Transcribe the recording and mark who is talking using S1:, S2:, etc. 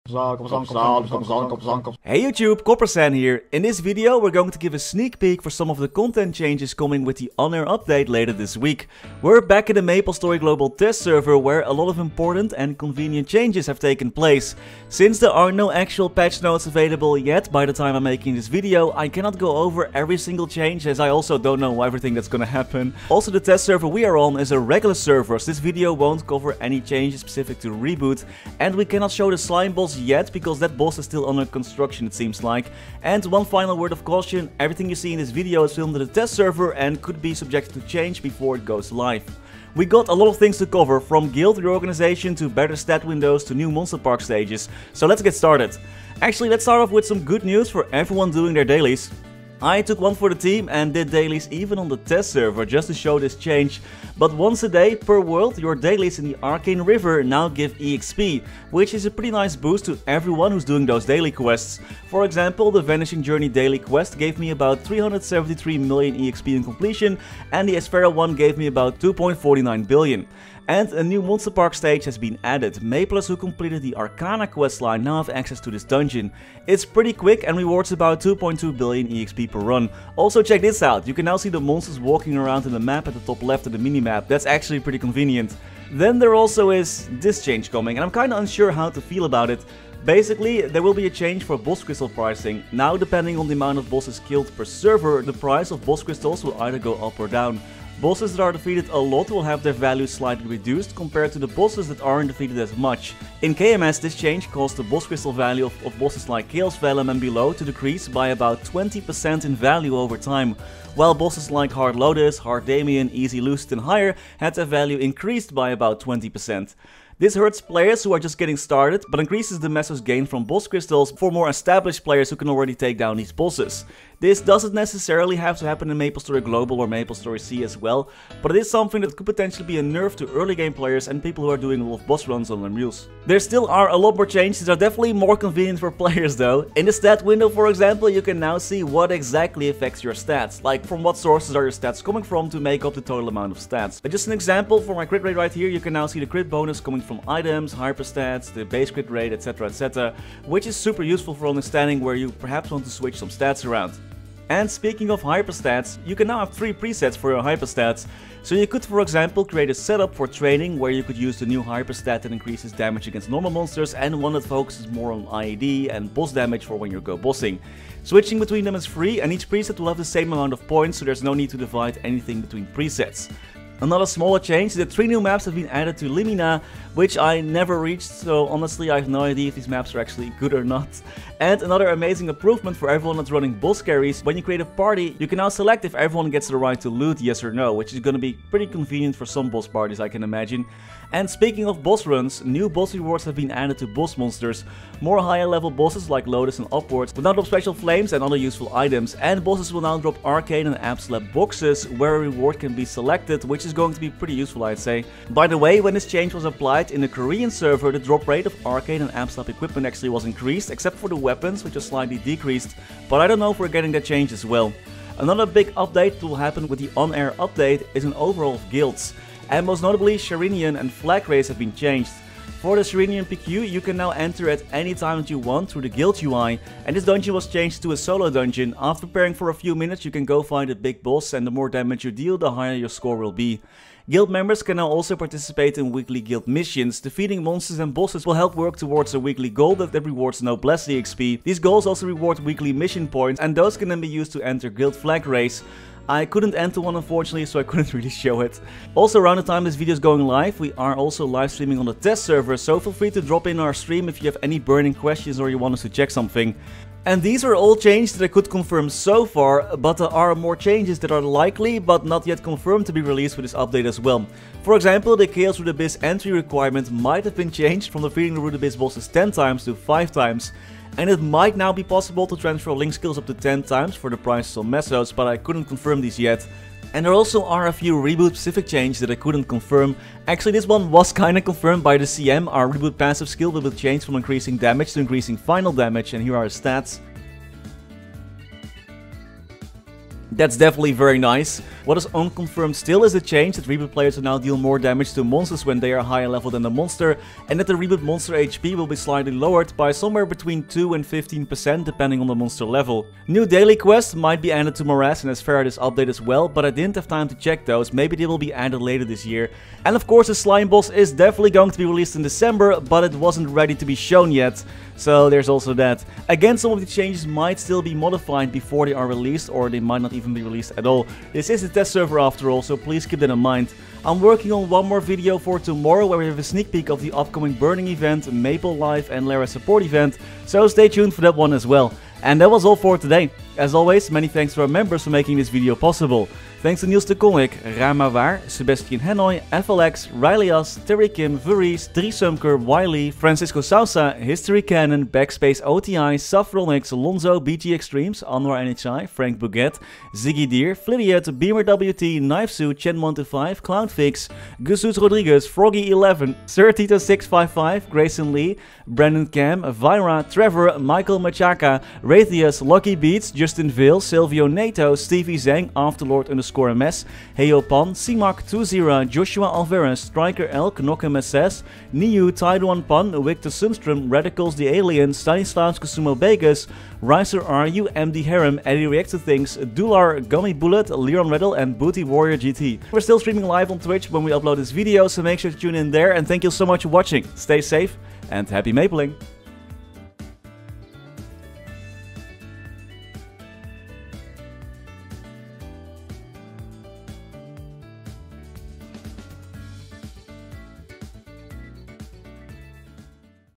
S1: Hey YouTube, Coppersan here. In this video we're going to give a sneak peek for some of the content changes coming with the On-Air update later this week. We're back in the MapleStory Global test server where a lot of important and convenient changes have taken place. Since there are no actual patch notes available yet by the time I'm making this video, I cannot go over every single change as I also don't know everything that's gonna happen. Also, the test server we are on is a regular server, so this video won't cover any changes specific to Reboot, and we cannot show the slime boss yet because that boss is still under construction, it seems like. And one final word of caution, everything you see in this video is filmed in the test server and could be subject to change before it goes live. We got a lot of things to cover, from guild reorganization to better stat windows to new Monster Park stages, so let's get started. Actually, let's start off with some good news for everyone doing their dailies. I took one for the team and did dailies even on the test server just to show this change. But once a day per world, your dailies in the Arcane River now give EXP, which is a pretty nice boost to everyone who's doing those daily quests. For example, the Vanishing Journey daily quest gave me about 373 million EXP in completion, and the Esfera one gave me about 2.49 billion. And a new Monster Park stage has been added. Maplers who completed the Arcana questline now have access to this dungeon. It's pretty quick and rewards about 2.2 billion EXP per run. Also, check this out, you can now see the monsters walking around in the map at the top left of the minimap. That's actually pretty convenient. Then there also is this change coming, and I'm kinda unsure how to feel about it. Basically, there will be a change for boss crystal pricing. Now, depending on the amount of bosses killed per server, the price of boss crystals will either go up or down. Bosses that are defeated a lot will have their value slightly reduced compared to the bosses that aren't defeated as much. In KMS, this change caused the boss crystal value of bosses like Chaos Vellum and below to decrease by about 20% in value over time, while bosses like Hard Lotus, Hard Damien, Easy Lucid and higher had their value increased by about 20%. This hurts players who are just getting started, but increases the Mesos gain from boss crystals for more established players who can already take down these bosses. This doesn't necessarily have to happen in MapleStory Global or MapleStory C as well, but it is something that could potentially be a nerf to early game players and people who are doing a lot of boss runs on Lemuriels. There still are a lot more changes that are definitely more convenient for players though. In the stat window, for example, you can now see what exactly affects your stats, like from what sources are your stats coming from to make up the total amount of stats. Just an example, for my crit rate right here, you can now see the crit bonus coming from items, hyperstats, the base crit rate, etc, which is super useful for understanding where you perhaps want to switch some stats around. And speaking of hyperstats, you can now have 3 presets for your hyperstats. So you could, for example, create a setup for training where you could use the new hyperstat that increases damage against normal monsters and one that focuses more on IED and boss damage for when you go bossing. Switching between them is free and each preset will have the same amount of points, so there's no need to divide anything between presets. Another smaller change is that 3 new maps have been added to Limina, which I never reached, so honestly I have no idea if these maps are actually good or not. And another amazing improvement for everyone that's running boss carries, when you create a party, you can now select if everyone gets the right to loot, yes or no, which is gonna be pretty convenient for some boss parties, I can imagine. And speaking of boss runs, new boss rewards have been added to boss monsters. More higher level bosses like Lotus and upwards will now drop special flames and other useful items, and bosses will now drop arcane and App Slap boxes where a reward can be selected, which is going to be pretty useful, I'd say. By the way, when this change was applied in the Korean server, the drop rate of arcane and App Slap equipment actually was increased, except for the weapons, which was slightly decreased, but I don't know if we're getting that change as well. Another big update that will happen with the On-Air update is an overhaul of guilds. And most notably, Sharinian and Flag Race have been changed. For the Sharinian PQ, you can now enter at any time that you want through the guild UI, and this dungeon was changed to a solo dungeon. After preparing for a few minutes, you can go find a big boss, and the more damage you deal, the higher your score will be. Guild members can now also participate in weekly guild missions. Defeating monsters and bosses will help work towards a weekly goal that rewards Noblesse EXP. These goals also reward weekly mission points, and those can then be used to enter Guild Flag Race. I couldn't enter one unfortunately, so I couldn't really show it. Also, around the time this video is going live, we are also live streaming on the test server, so feel free to drop in our stream if you have any burning questions or you want us to check something. And these are all changes that I could confirm so far, but there are more changes that are likely but not yet confirmed to be released with this update as well. For example, the Chaos Root Abyss entry requirement might have been changed from defeating the Root Abyss bosses 10 times to 5 times. And it might now be possible to transfer link skills up to 10 times for the prices on Mesos, but I couldn't confirm these yet. And there also are a few Reboot specific changes that I couldn't confirm. Actually, this one was kinda confirmed by the CM. Our Reboot passive skill will change from increasing damage to increasing final damage, and here are the stats. That's definitely very nice. What is unconfirmed still is the change that reboot players will now deal more damage to monsters when they are higher level than the monster, and that the reboot monster HP will be slightly lowered by somewhere between 2 and 15% depending on the monster level. New daily quests might be added to Morass and Asphera this update as well, but I didn't have time to check those. Maybe they will be added later this year. And of course the slime boss is definitely going to be released in December, but it wasn't ready to be shown yet. So there's also that. Again, some of the changes might still be modified before they are released, or they might not even be released at all. This is a test server after all, so please keep that in mind. I'm working on one more video for tomorrow where we have a sneak peek of the upcoming Burning event, Maple Live and Lara support event, so stay tuned for that one as well. And that was all for today. As always, many thanks to our members for making this video possible. Thanks to Niels de Konik, Ramawaar, Sebastian Henoy, FLX, Rileyas, Terry Kim, Vuries, Driesumker, Wiley, Francisco Sousa, History Cannon, Backspace OTI, Safronix, Lonzo, BG Extremes, Anwar NHI, Frank Bouguet, Ziggy Deer, Flidiet, Beamer WT, Knifesu, Chen125, Cloudfix, Gusus Rodriguez, Froggy11, Sir Tito655, Grayson Lee, Brandon Cam, Vira, Trevor, Michael Machaka, Raytheus, Lucky Beats, Justin Vale, Silvio Nato, Stevie Zhang, Afterlord_MS, Heyopan, CMAC20, Joshua Alvarez, Striker Elk, Knockem SS, Niu, Taiduan Pan, Victor Sunstrom, Radicals the Alien, Stanislaus Kusumo Vegas, Riser RU, MD Harem, Eddie Reacts to Things, Dular, Gummy Bullet, Leon Riddle, and Booty Warrior GT. We're still streaming live on Twitch when we upload this video, so make sure to tune in there, and thank you so much for watching. Stay safe and happy mapling!